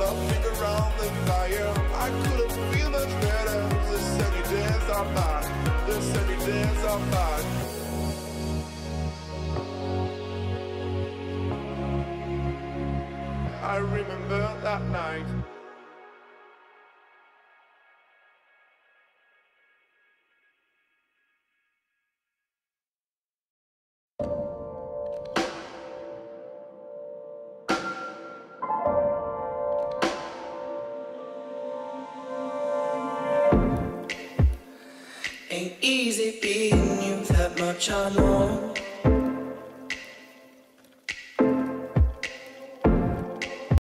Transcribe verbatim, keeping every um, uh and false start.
laughing around the fire. I couldn't feel much better. The sunny days are back. The sunny days are back. I remember that night. Ain't easy being you, that much I know.